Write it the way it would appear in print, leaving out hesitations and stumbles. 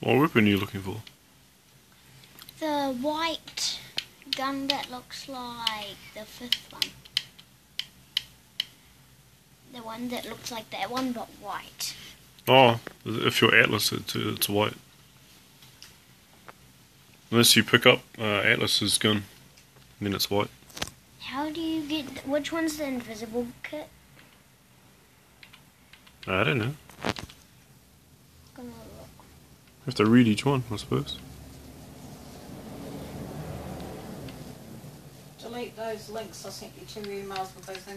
What weapon are you looking for? The white gun that looks like the 5th one. The one that looks like that one but white. Oh, if you're Atlas, it's white. Unless you pick up Atlas's gun, then it's white. How do you get... Which one's the invisible kit? I don't know. Gonna look. You have to read each one, I suppose. Delete those links. I sent you 2 emails with those